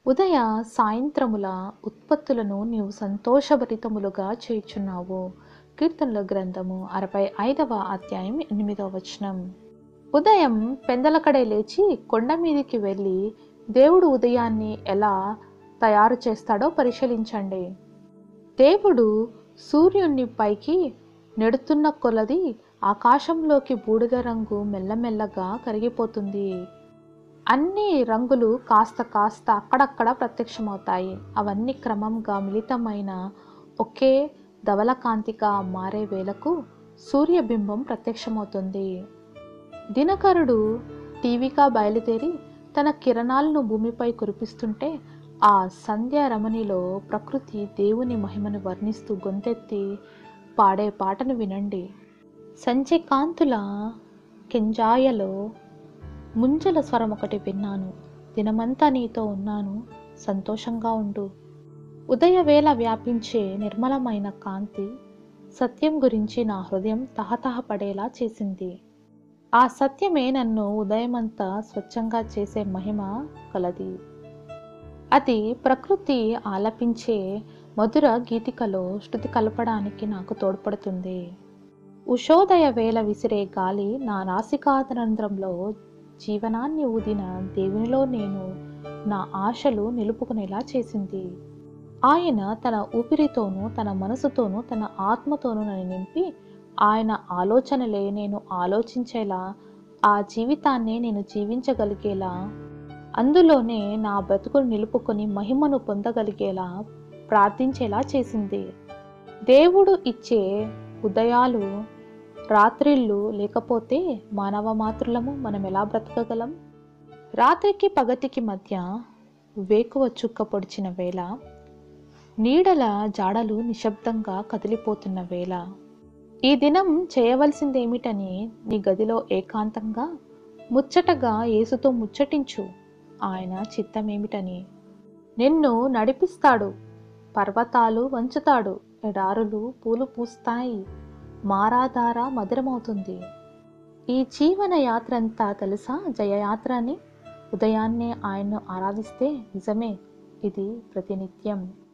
ఉదయ సాయంత్రముల ఉత్పత్తులను నీవు సంతోషభరితములుగా చేయుచున్నావు. కీర్తనల గ్రంథము 65వ అధ్యాయం 8వ వచనం. ఉదయం పెందలకడే లేచి కొండ మీదికి వెళ్ళి దేవుడు ఉదయాన్ని ఎలా తయారు చేస్తాడో పరిశీలించండి. దేవుడు సూర్యుని పైకి నెడుతున్న కొలది ఆకాశంలోకి బూడిద రంగు మెల్లమెల్లగా కరిగిపోతుంది. అన్ని రంగులు కాస్త కాస్త అక్కడక్కడ ప్రత్యక్షమవుతాయి. అవన్నీ క్రమంగా మిళితమైన ఒకే ధవళకాంతిగా మారే వేళకు సూర్యబింబం ప్రత్యక్షమవుతుంది. దినకరుడు టీవీగా బయలుదేరి తన కిరణాలను భూమిపై కురిపిస్తుంటే ఆ సంధ్యా రమణిలో ప్రకృతి దేవుని మహిమను వర్ణిస్తూ గొంతెత్తి పాడే పాటను వినండి. సంధ్యకాంతుల కెంజాయలో ముంజల స్వరం ఒకటి విన్నాను. దినమంతా నీతో ఉన్నాను, సంతోషంగా ఉండు. ఉదయవేళ వ్యాపించే నిర్మలమైన కాంతి సత్యం గురించి నా హృదయం తహతహపడేలా చేసింది. ఆ సత్యమే నన్ను ఉదయమంతా స్వచ్ఛంగా చేసే మహిమ కలది. అది ప్రకృతి ఆలపించే మధుర గీతికలో శృతి కలపడానికి నాకు తోడ్పడుతుంది. ఉషోదయ వేళ విసిరే గాలి నా నాసికారంధ్రంలో జీవనాన్ని ఊదిన దేవునిలో నేను నా ఆశలు నిలుపుకునేలా చేసింది. ఆయన తన ఊపిరితోనూ తన మనసుతోనూ తన ఆత్మతోనూ నన్ను నింపి ఆయన ఆలోచనలే నేను ఆలోచించేలా, ఆ జీవితాన్నే నేను జీవించగలిగేలా, అందులోనే నా బ్రతుకును నిలుపుకొని మహిమను పొందగలిగేలా ప్రార్థించేలా చేసింది. దేవుడు ఇచ్చే ఉదయాలు రాత్రిళ్ళు లేకపోతే మానవ మాతృలము మనం ఎలా బ్రతకగలం? రాత్రికి పగటికి మధ్య వేకువ చుక్క పొడిచిన వేళ, నీడల జాడలు నిశ్శబ్దంగా కదిలిపోతున్న వేళ, ఈ దినం చేయవలసిందేమిటని నీ గదిలో ఏకాంతంగా ముచ్చటగా యేసుతో ముచ్చటించు. ఆయన చిత్తమేమిటని. నిన్ను నడిపిస్తాడు, పర్వతాలు వంచుతాడు, ఎడారులు పూలు పూస్తాయి, మారాధార మధురమవుతుంది. ఈ జీవన యాత్ర అంతా తెలుసా జయయాత్ర అని. ఉదయాన్నే ఆయన్ను ఆరాధిస్తే నిజమే, ఇది ప్రతినిత్యం.